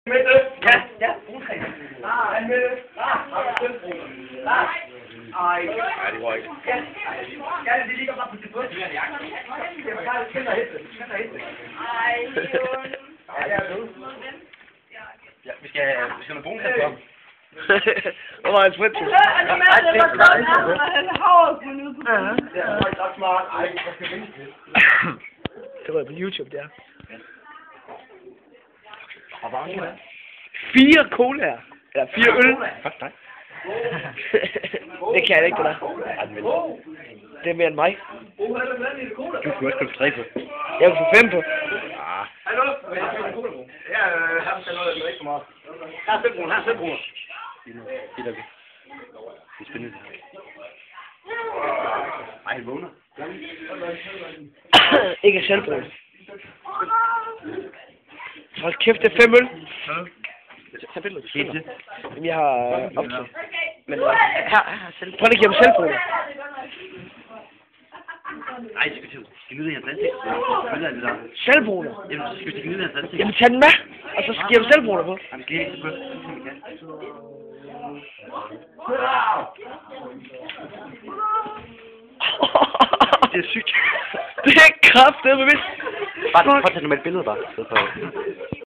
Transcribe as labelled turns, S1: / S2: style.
S1: Mette! Ja, ja, brugtræning. Hej Mette. Har du selvbrug? Ej.
S2: Nej, det går ikke.
S1: Ja, det ligger bare på dit bryst. Jeg kan skænd dig hætte.
S3: Ej, Jon.
S1: Ja, det er du.
S2: Ja, vi skal have brugtræning på ham.
S4: Hvor var han sprit til?
S3: Og det med, det var godt, han har havregryn ude på
S1: Det er faktisk ret smart. Ej, hvad skal vente til?
S4: Det var på YouTube, der.
S1: Og hvor mange er
S4: 4 colaer. Eller 4 øl.
S2: Fuck dig.
S4: Det kan jeg ikke, det der. Det er mere end mig.
S2: Du skulle også købe 3 på.
S4: Jeg vil få 5 på.
S2: Ah.
S1: Hallo? Jeg har en cola. Ja, han skal noget, der ikke så meget. Her er selvbrug, her er selvbrug.
S2: Det er okay. Det er spændende. Ej, han vågner.
S4: Ikke selvbrug. Hold kæft, det er 5 øl.
S2: Tag billeder, du skal til.
S4: Jamen, jeg har optaget. Men her selv. Prøv lige at give ham selvbrug.
S2: Ej, det skal nyde hans ansigt. Hvad er det der?
S4: Selvbrug.
S2: Jamen, så skal vi nyde hans ansigt.
S4: Jamen, tag den med. Og så giver ham selvbrug på.
S2: Jamen, det er ikke så godt.
S4: Det er sygt. Det er kraftedeme vildt.
S2: Bare prøv at tage nogle billeder bare.